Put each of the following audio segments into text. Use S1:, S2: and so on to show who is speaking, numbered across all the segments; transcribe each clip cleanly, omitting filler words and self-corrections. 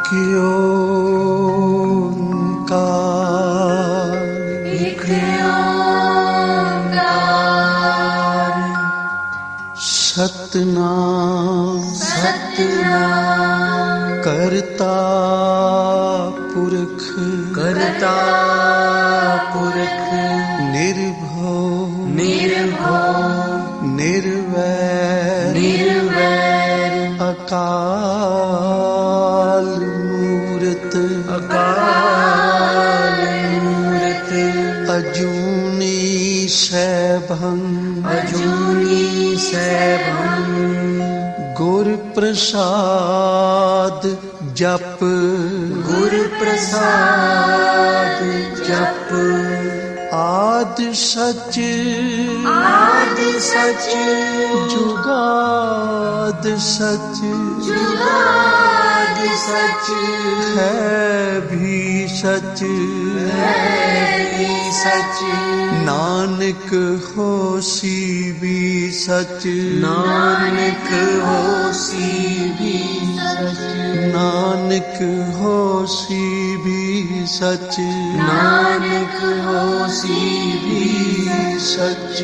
S1: ਇੱਕ ਓਂਕਾਰ,
S2: ਇੱਕ ਓਂਕਾਰ।
S1: ਸਤਿਨਾਮ
S2: ਸਤਿਨਾਮ
S1: ਕਰਤਾ ਪੁਰਖ,
S2: ਕਰਤਾ ਪੁਰਖ।
S1: ਨਿਰਭਉ
S2: ਨਿਰਭਉ
S1: ਨਿਰਵੈਰ
S2: ਨਿਰਵੈਰ।
S1: ਅਕਾਲ ਮੂਰਤ,
S2: ਅਕਾਲ ਮੂਰਤ।
S1: ਅਜੂਨੀ ਸੈਭੰ,
S2: ਅਜੂਨੀ ਸੈਭੰ।
S1: ਗੁਰ ਪ੍ਰਸਾਦ ਜਪ,
S2: ਗੁਰ ਪ੍ਰਸਾਦ ਜਪ।
S1: ਆਦਿ ਸਚ
S2: ਆਦਿ ਸਚ
S1: ਜੁਗਾਦ ਸਚ,
S2: ਜੁਗਾਦ ਸਚ।
S1: ਹੈ ਵੀ ਸਚ
S2: ਹੈ ਵੀ ਸਚ।
S1: ਨਾਨਕ ਹੋਸੀ ਵੀ ਸਚ,
S2: ਨਾਨਕ ਹੋਸੀ ਵੀ ਸਚ।
S1: ਨਾਨਕ ਹੋਸੀ ਵੀ ਸਚ,
S2: ਨਾਨਕ ਹੋਸੀ ਵੀ
S1: ਸਚ।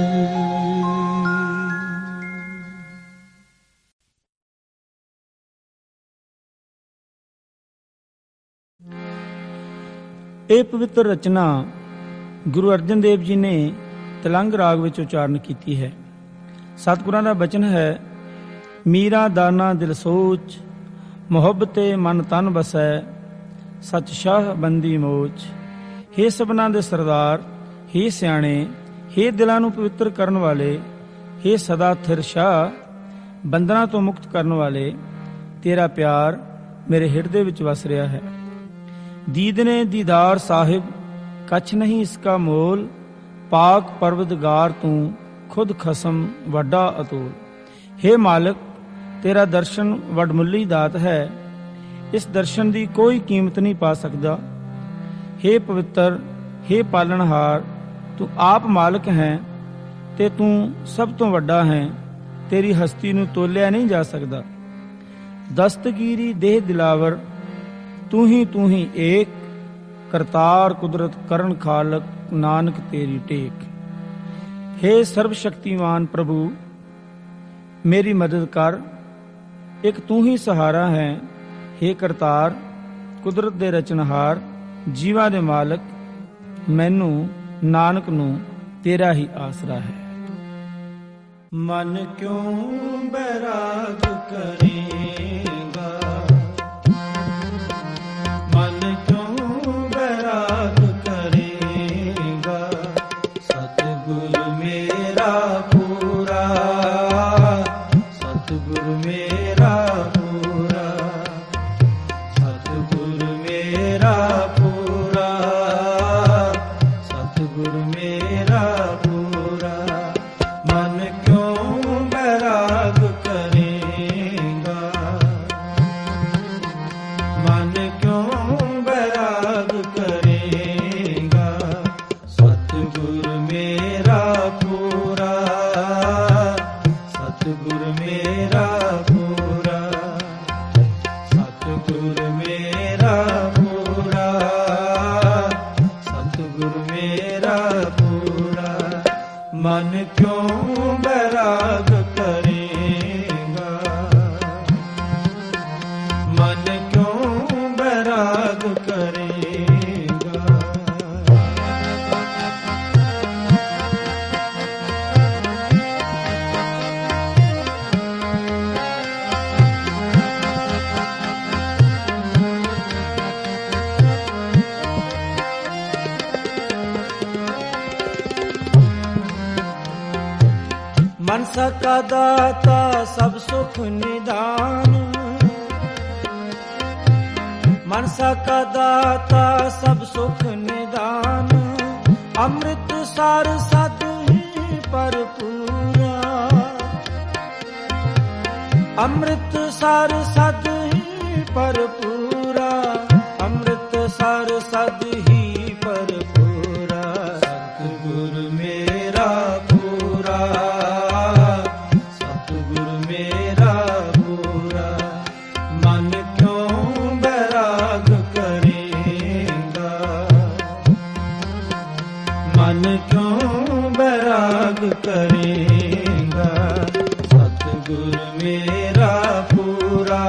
S3: ਇਹ ਪਵਿੱਤਰ ਰਚਨਾ ਗੁਰੂ ਅਰਜਨ ਦੇਵ ਜੀ ਨੇ ਤਲੰਗ ਰਾਗ ਵਿੱਚ ਉਚਾਰਨ ਕੀਤੀ ਹੈ। ਸਤਿਗੁਰਾਂ ਦਾ ਬਚਨ ਹੈ, ਮੀਰਾ ਦਾਨਾ ਦਿਲ ਸੋਚ, ਮੁਹੱਬਤੇ ਮਨ ਤਨ ਬਸੈ, ਸਚ ਸ਼ਾਹ ਬੰਦੀ ਮੋਚ। ਹੇ ਸਭਨਾਂ ਦੇ ਸਰਦਾਰ, ਹੇ ਸਿਆਣੇ, ਹੇ ਦਿਲਾਂ ਨੂੰ ਪਵਿੱਤਰ ਕਰਨ ਵਾਲੇ, ਹੇ ਸਦਾ ਥਿਰ ਸ਼ਾਹ, ਬੰਧਨਾਂ ਤੋਂ ਮੁਕਤ ਕਰਨ ਵਾਲੇ, ਤੇਰਾ ਪਿਆਰ ਮੇਰੇ ਹਿਰਦੇ ਵਿੱਚ ਵਸ ਰਿਹਾ ਹੈ। ਦੀਦਨੇ ਦੀਦਾਰ ਸਾਹਿਬ, ਕੱਛ ਨਹੀਂ ਇਸਕਾ ਮੋਲ, ਪਾਕ ਪਰਵਦਗਾਰ ਤੂੰ ਖੁਦ ਖਸਮ ਵੱਡਾ ਅਤੋਲ। ਹੇ ਮਾਲਕ, ਤੇਰਾ ਦਰਸ਼ਨ ਵਡਮੁੱਲੀ ਦਾਤ ਹੈ, ਇਸ ਦਰਸ਼ਨ ਦੀ ਕੋਈ ਕੀਮਤ ਨਹੀਂ ਪਾ ਸਕਦਾ। ਹੇ ਪਵਿੱਤਰ, ਹੇ ਪਾਲਣਹਾਰ, ਤੂੰ ਆਪ ਮਾਲਕ ਹੈ ਤੇ ਤੂੰ ਸਭ ਤੋਂ ਵੱਡਾ ਹੈ, ਤੇਰੀ ਹਸਤੀ ਨੂੰ ਤੋਲਿਆ ਨਹੀਂ ਜਾ ਸਕਦਾ। ਦਸਤਗੀਰੀ ਦੇਹ ਦਿਲਾਵਰ, ਤੂੰ ਹੀ ਏਕ, ਕਰਤਾਰ ਕੁਦਰਤ ਕਰਨ ਖਾਲਕ, ਨਾਨਕ ਤੇਰੀ ਟੇਕ। ਹੇ ਸਰਬ ਸ਼ਕਤੀਮਾਨ ਪ੍ਰਭੂ, ਮੇਰੀ ਮਦਦ ਕਰ, ਇੱਕ ਤੂੰ ਹੀ ਸਹਾਰਾ ਹੈ। ਹੇ ਕਰਤਾਰ, ਕੁਦਰਤ ਦੇ ਰਚਨਹਾਰ, ਜੀਵਾਂ ਦੇ ਮਾਲਕ, ਮੈਨੂੰ ਨਾਨਕ ਨੂੰ ਤੇਰਾ ਹੀ ਆਸਰਾ ਹੈ। ਮਨ ਕਿਉਂ ਬੈਰਾਗ ਕਰੇਗਾ, ਮਨ ਕਿਉਂ ਬੈਰਾਗ ਕਰੇਗਾ, ਸਤਿਗੁਰ ਮੇਰਾ ਪੂਰਾ, ਸਤਿਗੁਰ ਮੇਰਾ ਪੂਰਾ, ਸਤਿਗੁਰ ਮੇਰਾ ਪੂਰਾ, ਸਤਿਗੁਰ ਮੇਰਾ ਪੂਰਾ। ਮਨ ਕਿਉਂ ਬੈਰਾਗ ਕਰੇਗਾ, ਮਨ ਕਿਉਂ ਬੈਰਾਗ ਕਰੇਗਾ, ਸਤਿਗੁਰ ਮੇਰਾ ਪੂਰਾ, ਸਤਿਗੁਰ ਮੇਰਾ ਪੂਰਾ, ਸਤਿਗੁਰ ਮੇਰਾ ਪੂਰਾ, ਸਤਿਗੁਰ ਮੇਰਾ ਪੂਰਾ। ਮਨ ਕਿਉਂ ਬੈਰਾਗ ਕਰੇਗਾ, ਮਨ ਕਿਉਂ ਬੈਰਾਗ ਕਰੇਗਾ। ਮਨਸਾ ਕਾ ਦਾਤਾ ਸਭ ਸੁਖ ਨਿਦਾਨ, ਮਨਸਾ ਕਾ ਦਾਤਾ ਸਭ ਸੁਖ ਨਿਦਾਨ, ਅੰਮ੍ਰਿਤ ਸਾਰ ਸਤ ਹੀ ਭਰਪੂਰਾ, ਅੰਮ੍ਰਿਤ ਸਾਰ ਸਤ ਹੀ ਭਰਪੂਰਾ, ਅੰਮ੍ਰਿਤ ਸਾਰ ਸਤ ਹੀ ਭਰਪੂਰਾ। ਸਤਿਗੁਰ ਮੇਰਾ ਪੂਰਾ, ਸਤਿਗੁਰ ਮੇਰਾ ਪੂਰਾ। ਮਨ ਕਿਉਂ ਬੈ ਕਰੇਂਗਾ। ਸਤਿਗੁਰ ਮੇਰਾ ਪੂਰਾ,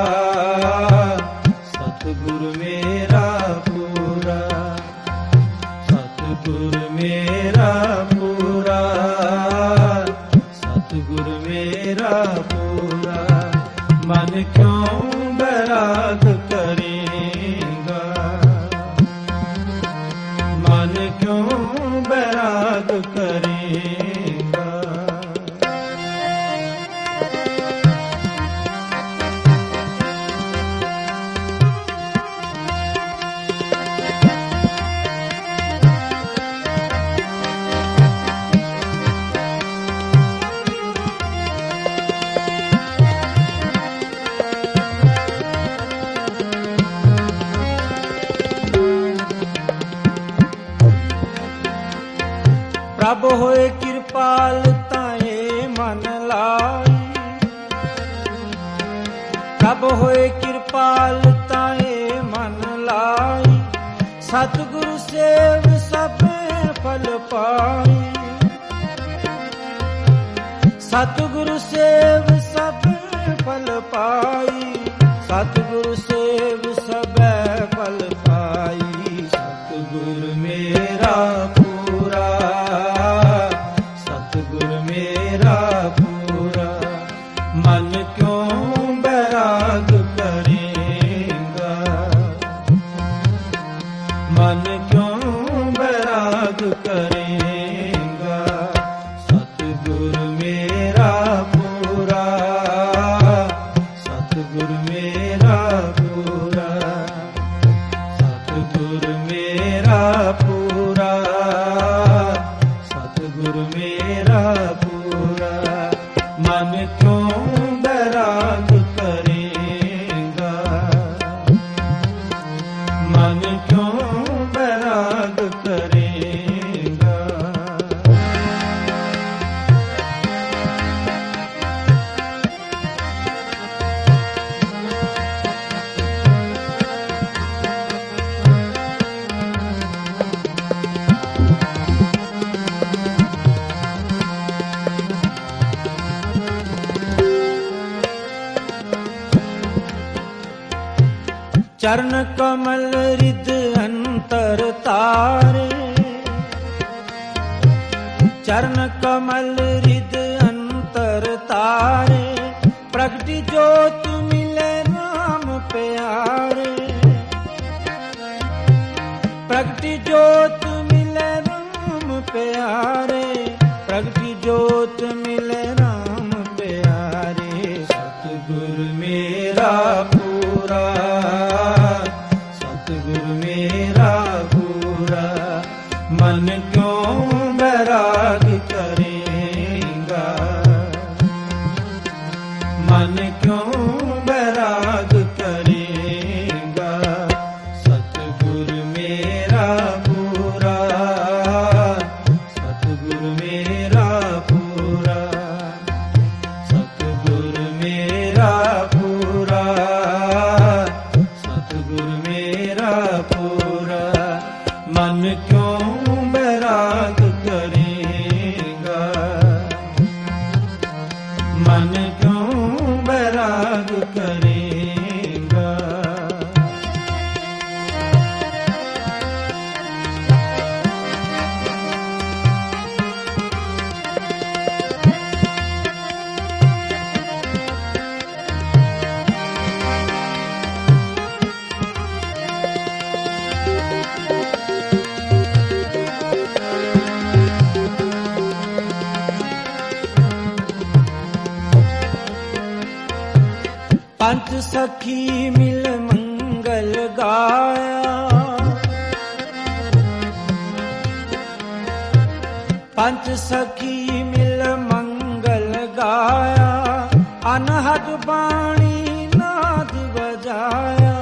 S3: ਸਤਿਗੁਰ ਮੇਰਾ ਪੂਰਾ, ਸਤਿਗੁਰ ਮੇਰਾ ਪੂਰਾ, ਸਤਿਗੁਰ ਮੇਰਾ ਪੂਰਾ। ਮਨ ਕਿਉਂ ਬੈਰਾਗ ਕਰੇਂਗਾ, ਮਨ ਕਿਉਂ ਬੈਰਾਗ ਕਰੇਂਗਾ। ਪ੍ਰਭ ਹੋਏ ਕਿਰਪਾਲ ਤਾਏ ਮਨ ਲਾਈ, ਪ੍ਰਭ ਹੋਏ ਕਿਰਪਾਲ ਤਾਏ ਮਨ ਲਾਈ। ਸਤਿਗੁਰੂ ਸੇਵ ਸਭੇ ਫਲ ਪਾਈ, ਸਤਿਗੁਰੂ ਸੇਵ ਸਭੇ ਫਲ ਪਾਈ, ਸਤਿਗੁਰੂ ਸੇਵ ਸਭੇ ਫਲ ਪਾਈ। ਸਤਿਗੁਰ ਮੇਰਾ ਪੂਰਾ, ਸਤਿਗੁਰ ਮੇਰਾ ਪੂਰਾ। ਮਨ ਕਿਉਂ ਬੈਰਾਗ ਕਰੇਂਗਾ, ਮਨ ਕਿਉਂ ਬੈਰਾਗ ਕਰੇਂਗਾ। ਸਤਿਗੁਰ ਮੇਰਾ ਪੂਰਾ, ਸਤਿਗੁਰ ਮੇਰਾ ਪੂਰਾ, ਸਤਿਗੁਰ ਮੇਰਾ ਪੂਰਾ, ਸਤਿਗੁਰ ਮੇਰਾ ਪੂਰਾ। ਮਨ ਕਿਉਂ ਬੈਰਾਗ ਕਰੇਂਗਾ, ਮਨ ਕਿਉਂ ਬੈਰਾਗ ਕਰੇਂਗਾ। ਚਰਨ ਕਮਲ ਰਿਦ ਅੰਤਰ ਤਾਰੇ, ਚਰਨ ਕਮਲ ਰਿਦ ਅੰਤਰ ਤਾਰੇ। ਪ੍ਰਗਟੀ ਜੋਤ ਮਿਲੇ ਨਾਮ ਪਿਆਰੇ, ਪ੍ਰਗਟੀ ਜੋਤ ਮਿਲੇ ਨਾਮ ਪਿਆਰੇ, ਪ੍ਰਗਟੀ ਜੋਤ ਮਿਲੇ ਨਾਮ ਪਿਆਰੇ। ਸਤਿਗੁਰ ਮੇਰਾ ਪੂਰਾ, ਸਤਿਗੁਰ ਮੇਰਾ ਪੂਰਾ। ਮਨ ਕਿਉਂ ਬੈਰਾਗ ਕਰੇਂਗਾ, ਮਨ ਕਿਉਂ ਬੈਰਾਗ ਕਰੇਂਗਾ। ਸਤਿਗੁਰ ਮੇਰਾ ਪੂਰਾ, ਸਤਿਗੁਰ ਮੇਰਾ ਪੂਰਾ, ਸਤਿਗੁਰ ਮੇਰਾ ਪੂਰਾ, ਸਤਿਗੁਰ ਮੇਰਾ ਪੂਰਾ। ਮਨ ਕਿਉਂ ਬੈਰਾਗ ਕਰੇਂਗਾ, ਮਨ ਕਿਉਂ ਬੈਰਾਗ ਕਰੇਂਗਾ। ਪੰਜ ਸਖੀ ਮਿਲ ਮੰਗਲ ਗਾਇਆ, ਪੰਜ ਸਖੀ ਮਿਲ ਮੰਗਲ ਗਾਇਆ। ਅਨਹਦ ਬਾਣੀ ਨਾਦ ਵਜਾਇਆ,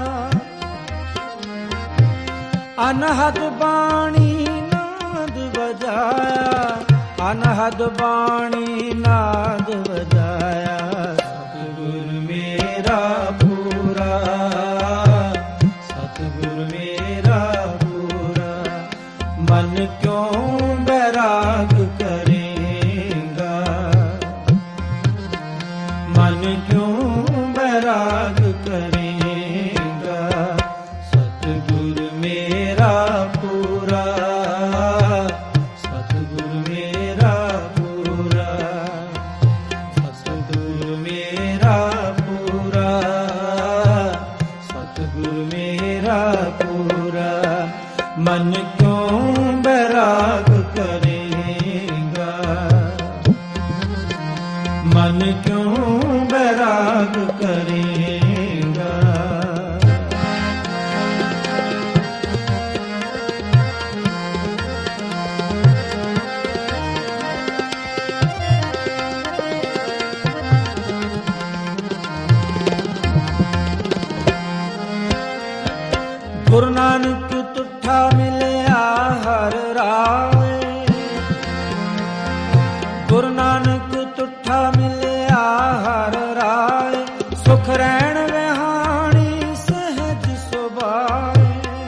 S3: ਅਨਹਦ ਬਾਣੀ ਨਾਦ ਵਜਾਇਆ, ਅਨਹਦ ਬਾਣੀ ਨਾਦ ਵਜਾਇਆ। ਸਤਿਗੁਰ ਮੇਰਾ ਪੂਰਾ, ਸਤਿਗੁਰ ਮੇਰਾ ਪੂਰਾ। ਮਨ ਕਿਉਂ ਬੈਰਾਗ ਕਰੇਂਗਾ, मन क्यों बैराग करेगा, मन क्यों बैराग करेगा। गुरु नानक तुठा मिलिया हर राय, गुरु नानक तुठा मिलिया हर राय। सुख रैण विहाणी सहज सुभाए,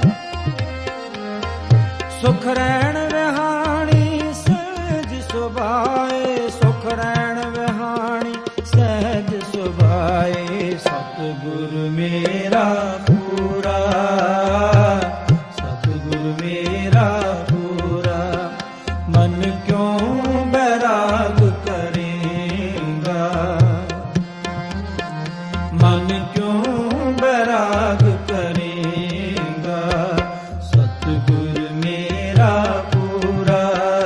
S3: सुख रैण विहाणी सहज सुभाए, सुख रैण विहाणी सहज सुभाए। सतगुर मेरा पूरा, सतगुर मेरा पूरा, मन क्यों बैराग करेगा, मन क्यों बैराग करेगा। सतगुर मेरा पूरा,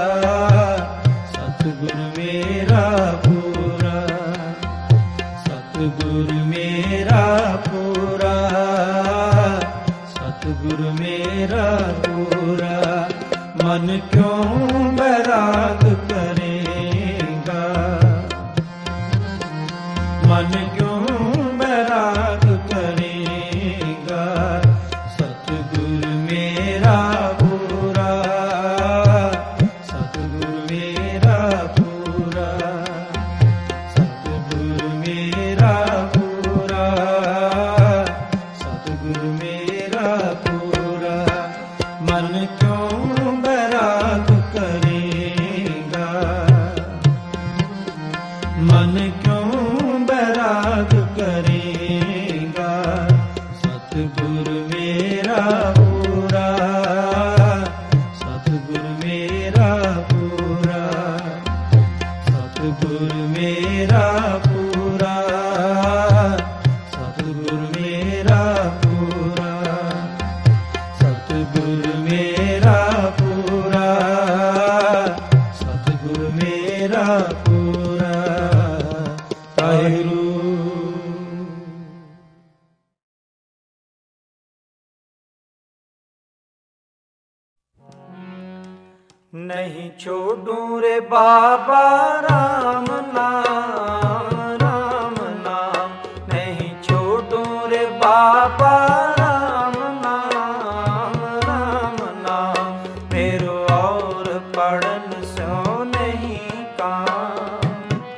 S3: सतगुर मेरा पूरा, सतगुर मेरा पूरा, सतगुर मेरा पूरा, मन क्यों बैराग करेगा, मन क्यों बैराग करेगा। सतगुर मेरा पूरा, सतगुर मेरा पूरा, सतगुर मेरा पूरा, सतगुर मेरा पूरा, मन क्यों बैराग करेगा, मन क्यों बैराग करेगा। सतगुर मेरा पूरा, सतगुर मेरा पूरा, सतगुर मेरा पूरा, सतगुर मेरा पूरा, सतगुर मेरा पूरा, सतगुर मेरा पूरा। वाहिगुरू। नहीं छोड़ूं रे बाबा राम नाम, राम नाम नहीं छोड़ूं रे बाबा राम नाम, राम नाम मेरो और पढ़न सो नहीं काम,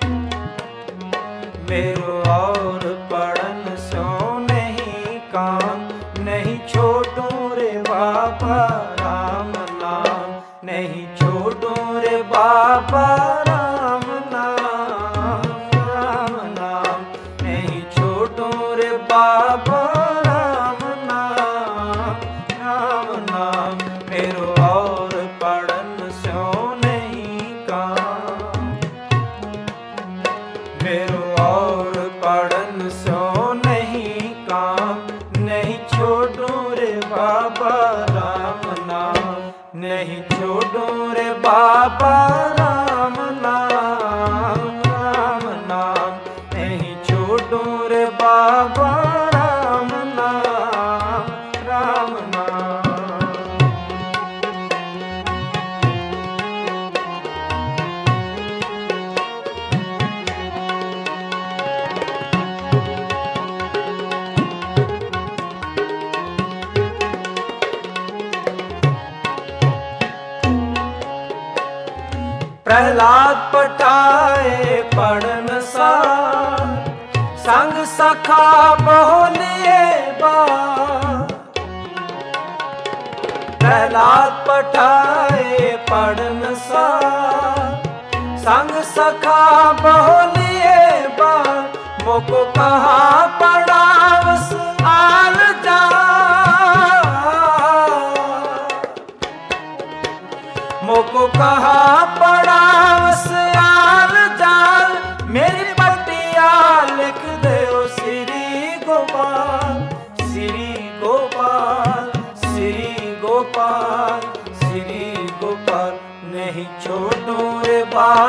S3: मेरो और पढ़न सो नहीं काम। नहीं छोड़ूं रे बाबा राम नाम, नहीं छोड़ूं रे बाबा राम नाम, राम नाम नहीं छोड़ूं रे बाबा राम नाम, राम नाम मेरो और पढ़न सो नहीं काम, मेरो और पढ़न सो नहीं काम। नहीं छोड़ूं रे बाबा राम नाम, नहीं छोड़ूं रे बाबा राम नाम, राम नाम नहीं छोड़ूं रे बाबा राम नाम, राम नाम। प्रहलाद पटाए पढ़न सार, संग सखा बोलिए बार। प्रहलाद पटाए पढ़न सार, संग सखा बोलिए बार। मोको कहा पढ़ावस आल जा, मोको कहा पढ़ावस आल जाल। मेरी पटिया लिख दे श्री गोपाल, श्री गोपाल, श्री गोपाल।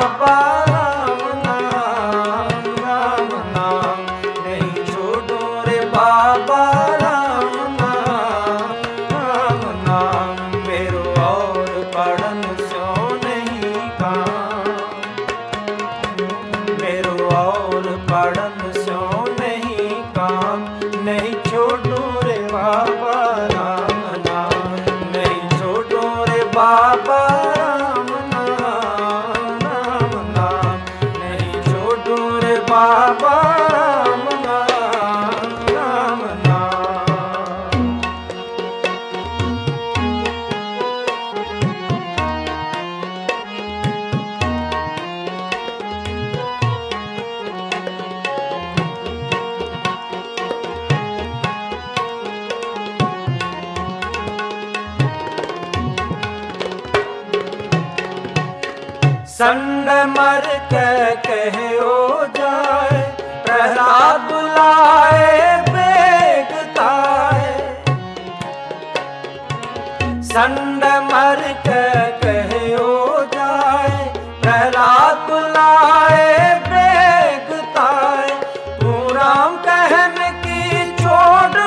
S3: बाबा राम नाम, राम नाम नहीं छोड़ो रे बाबा राम नाम, राम नाम मेरो और पढ़न सो नहीं काम, मेरो और पढ़न सो नहीं काम, नहीं छोड़ो रे बाबा राम नाम, नहीं छोड़ो रे बाबा राम नाम, राम नाम नहीं छोड़ो रे बाबा राम नाम, राम नाम। संड मर के कहो जाए, प्रहलाद बुलाए बेगताए, संड मर के कहो जाए, प्रहलाद बुलाए बेगताए, तू राम कहन की छोड़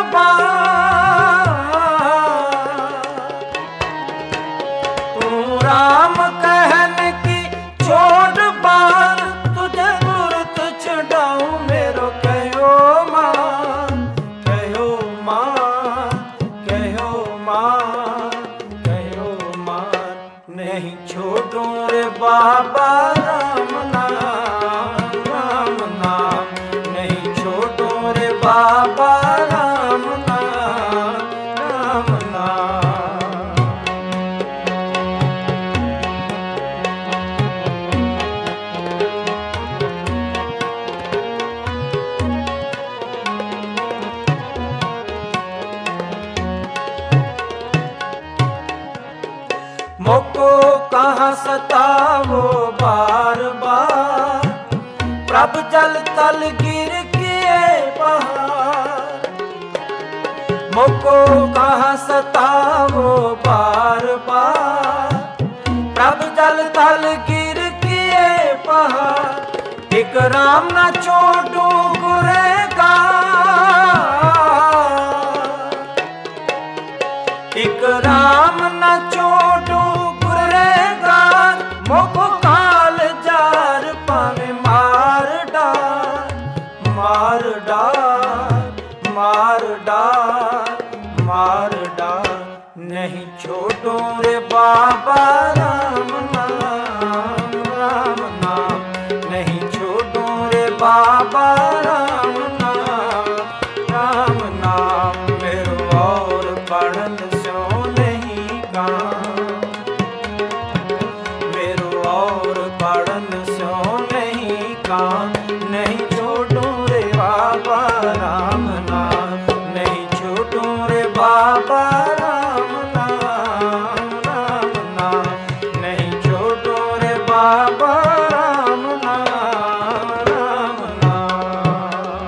S3: तू राम कहन की छोड़ बार, तुझे गुरत छुड़ाऊं मेरो कहो मान, कहो मान, कहो मान, कहो मान नहीं छोड़ो रे बाबा राम नाम, राम नाम नहीं छोड़ो रे बाबा राम नाम, राम नाम। मोको कहाँ सतावो बार बार, प्रभ जल तल गिर किए पहाड़, मोको कहाँ सतावो बार बार, प्रभ जल तल गिर किए पहाड़, एक राम न छोड़ू गुरेगार, एक राम न छोड़ू गुरेगार, मोको काल जार पावे मार डार, मार डार, मार डार, मार डार नहीं छोड़ो रे बाबा राम नाम, राम नाम नहीं छोड़ो रे बाबा राम नाम, राम नाम मेरो और पढ़न सो नहीं काम, मेरो और पढ़न सो नहीं काम, नहीं छोड़ो रे बाबा राम नाम, नहीं छोड़ो रे बाबा राम नाम, राम नाम नहीं छोड़ो रे बाबा राम नाम, राम नाम।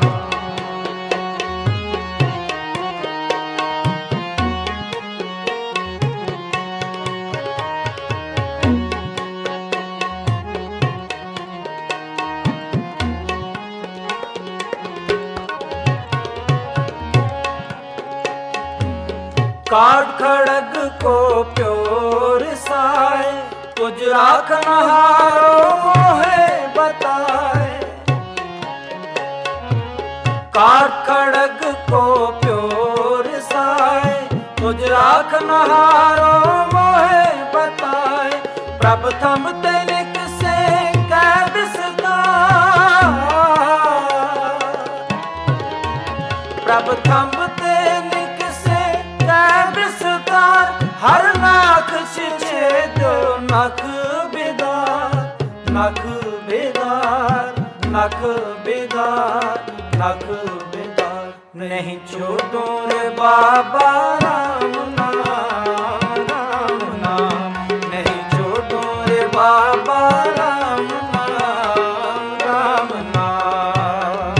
S3: काट खड़ग को प्योर साए, तुझ राखन हारो मोहे बताए, काट खड़ग को प्योर साए, तुझ राखन हारो मोहे बताए, प्रभ थम तनिक से कै बिसदार, प्रभ थम तनिक से कै बिसदार, हर नाक छिछे दो नख बेदार, नख बेदार, नख बेदार, नख बेदार नहीं छोड़ो रे बाबा राम नाम, राम नाम नहीं छोड़ो रे बाबा राम नाम, राम नाम।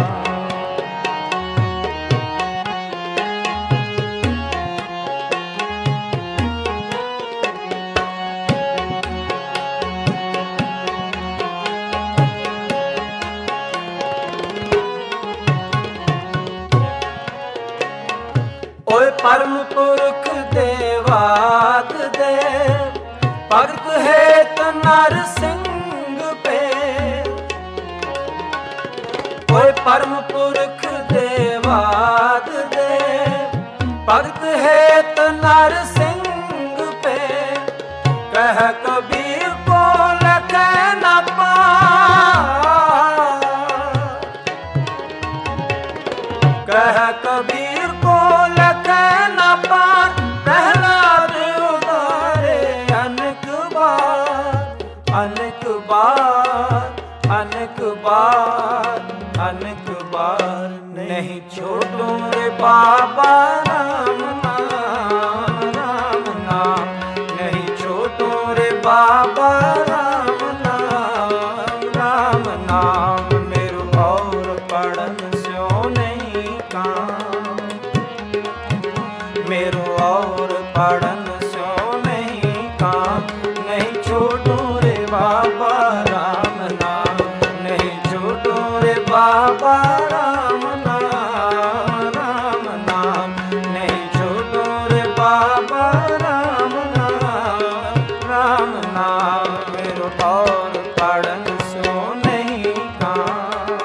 S3: परम पुरख देवाद देव, भगत हेत नर सिंह पे। कोई परम पुरख देवाद देव, भगत हेत नर सिंह पे। कह कबीर को लखे न पार, कह कबीर को लखे न पार। प्रहलाद उतारे अनेक बार, अनेक बार, अनेक बार, अनेक बार। नहीं छोड़ू रे बाबा राम नाम, राम नाम। नहीं छोड़ू रे बाबा राम नाम, राम नाम। मेरो और पढ़न स्यो नहीं काम, मेरो और पढ़न स्यो नहीं काम। नहीं छोड़ू रे बाबा राम नाम, नहीं छोड़ू रे बाबा राम नाम, राम नाम। नहीं छोड़ू रे बाबा राम नाम, राम नाम। मेरो और पढ़न स्यो नहीं काम,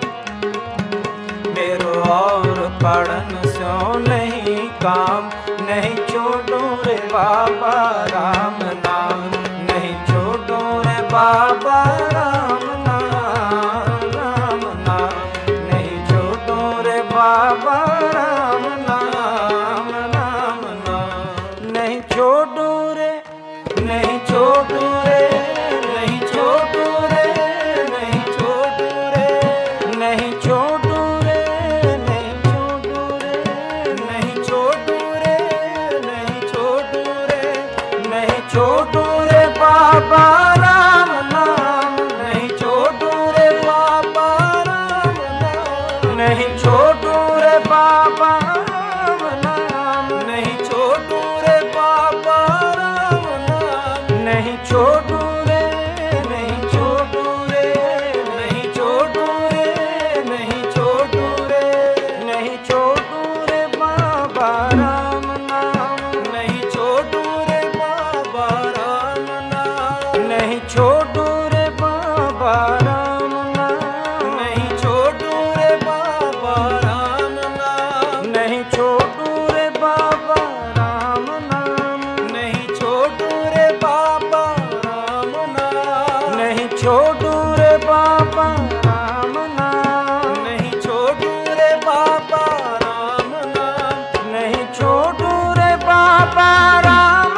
S3: मेरो और पढ़न स्यो नहीं काम। नहीं छोड़ू रे बाबा राम नाम, नहीं छोड़ू रे बाबा राम नाम, राम नाम। नहीं छोड़ू रे बाबा राम नाम, राम नाम। नहीं छोड़ू रे, नहीं छोड़ू रे, नहीं छोड़ू रे, नहीं छोड़ू रे, नहीं छोड़ू रे, नहीं छोड़ू रे, नहीं छोड़ू रे, नहीं छोड़ू रे, नहीं छोड़ू रे बाबा राम नाम। नहीं छोड़ू रे बाबा राम नाम, नहीं छोड़ू रे बाबा राम नाम। नहीं छोड़ू रे बाबा राम नाम, नहीं छोड़ू रे, नहीं छोड़ू रे, नहीं छोड़ू रे, नहीं छोड़ू रे, नहीं छोड़ू रे बाबा राम नाम। नहीं छोड़ू रे बाबा राम नाम, नहीं छोड़ू रे बाबा राम नाम। नहीं छोड़ू रे बाबा राम नाम, नहीं छोड़ू रे बाबा राम नाम। नहीं छोड़ू रे बाबा राम नाम, नहीं छोड़ू रे बाबा राम नाम। नहीं छोड़ू रे बाबा राम नाम, नहीं छोड़ू रे बाबा राम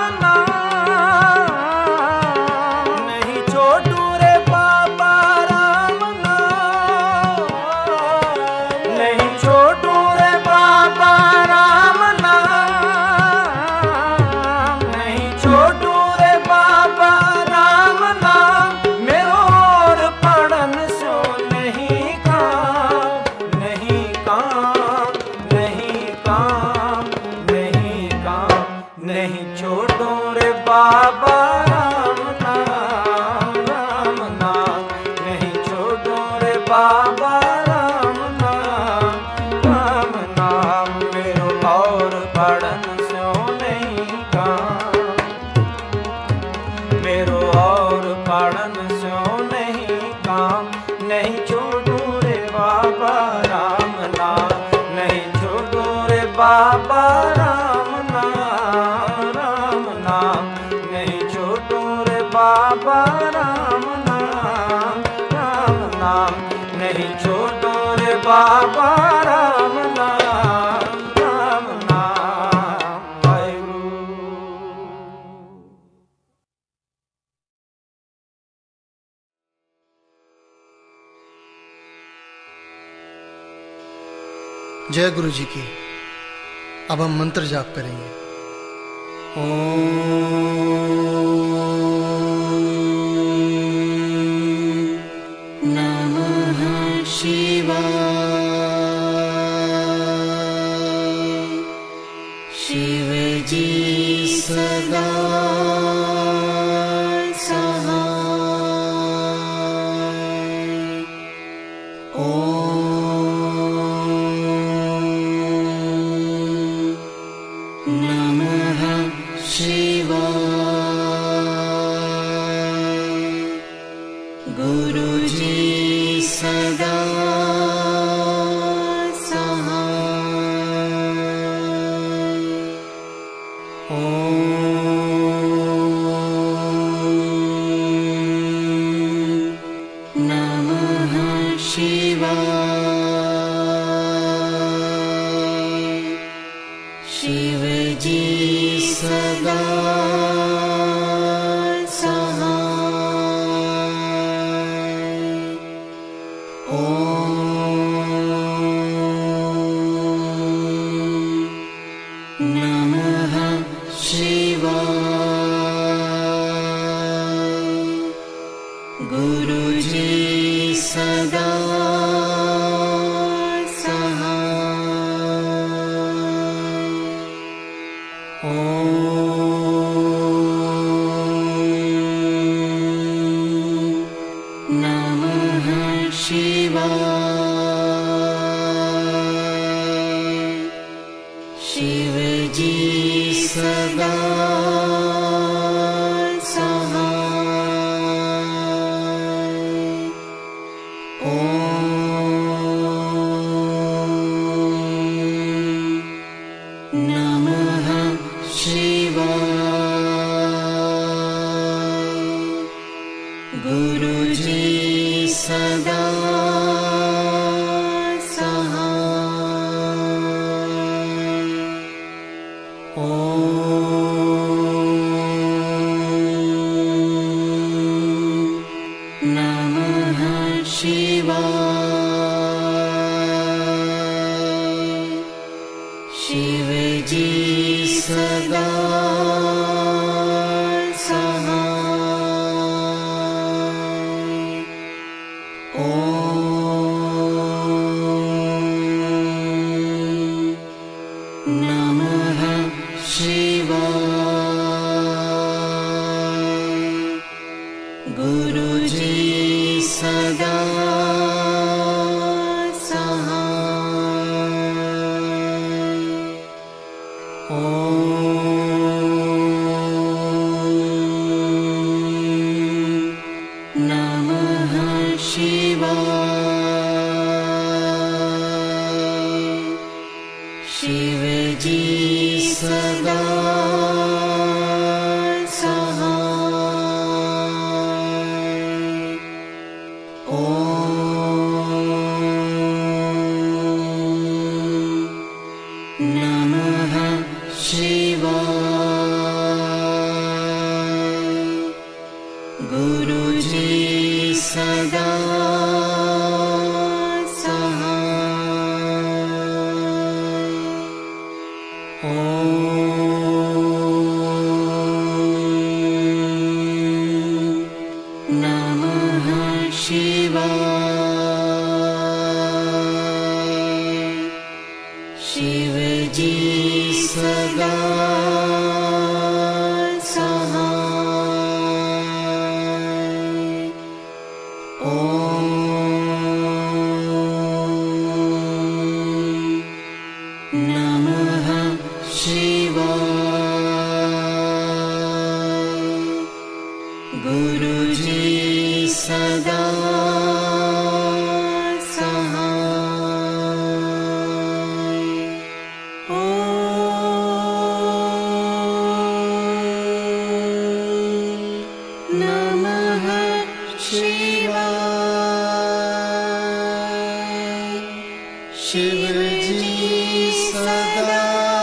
S3: नाम। नहीं छोड़ू रे बाबा राम नाम, नहीं छोड़ू रे बाबा राम नाम। नहीं छोड़ू रे बाबा राम नाम। मेरो और पढ़न सो नहीं काम, नहीं काम, नहीं काम, नहीं काम। नहीं छोड़ू रे बाबा राम नाम, राम नाम। नहीं छोड़ू रे बाबा राम नाम, राम नाम। मेरो और पढ़न स्यो नहीं काम, मेरो और पढ़न स्यो नहीं काम। नहीं छोड़ू रे बाबा राम नाम, नहीं छोड़ू रे बाबा राम नाम, राम नाम। नहीं छोड़ू रे बाबा राम नाम, राम नाम। नहीं छोड़ू रे बाबा राम नाम, राम नाम। वाहिगुरु।
S4: जय गुरु जी की। अब हम मंत्र जाप करेंगे।
S2: नमः शिवाय। शिवजी सदा सहाय। शिवाय। शिव जी सदा सहाय। ओम नमः शिवाय। गुरुजी सदा सहाय। ओम नमः शिवाय। शिव जी सदा सहाय। ओम नमः शिवाय। गुरुजी सदा सहाय। ओम नमः शिवाय। शिव जी सदा सहाय। ओम नमः शिवाय। गुरुजी सदा सहाय। ओम नमः शिवाय। शिव जी सदा सहाय। ओम नमः शिवाय। गुरुजी सदा सहाय। ओम नमः शिवाय। शिव जी सदा सहाय। ओम नमः शिवाय। गुरुजी सदा सहाय। ओम नमः शिवाय। शिव जी सदा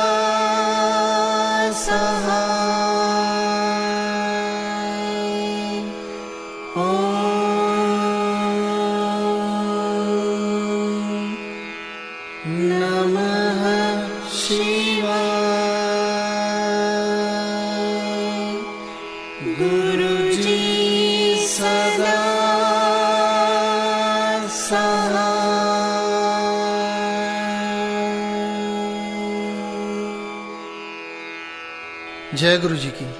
S2: सहाय। ओम नमः शिवाय। गुरुजी सदा सहाय।
S4: जय गुरु जी की।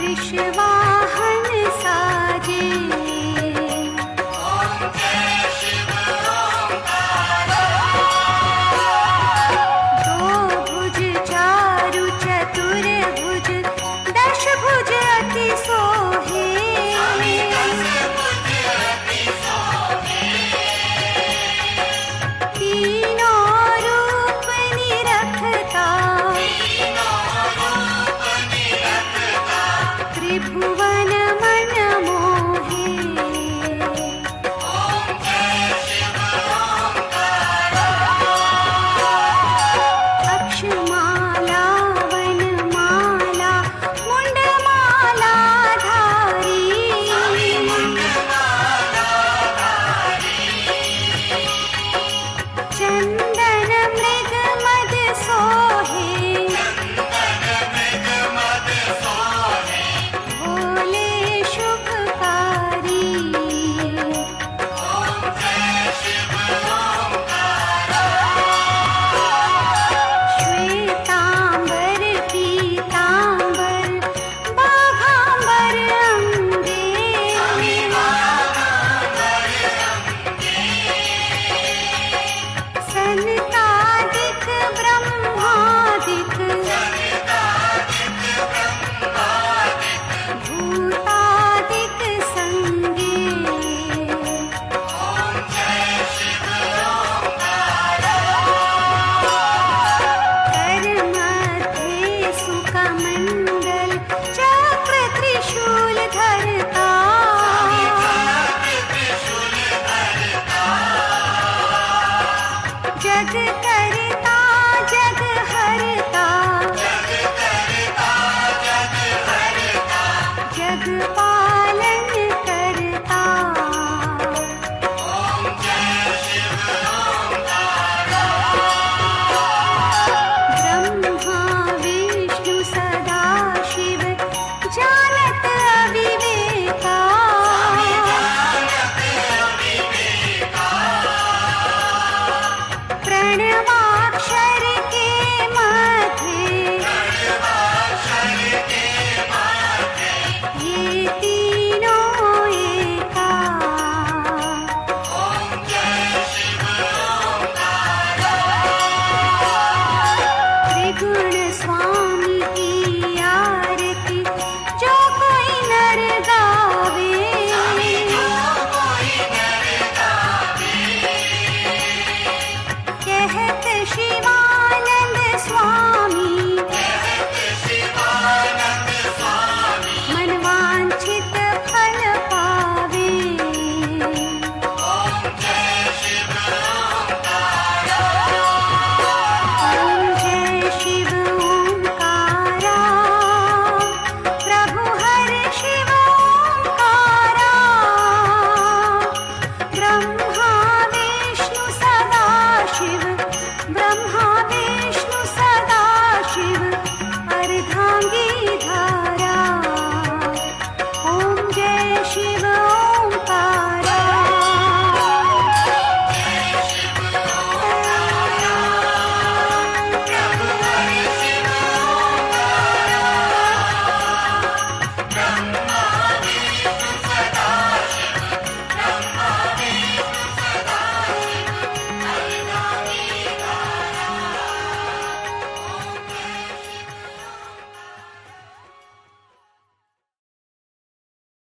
S5: वृषवाहन साजे। दो भुज चारु चतुर्भुज दश भुज अति सोहे। तीनों रूप निरखता त्रिभुवन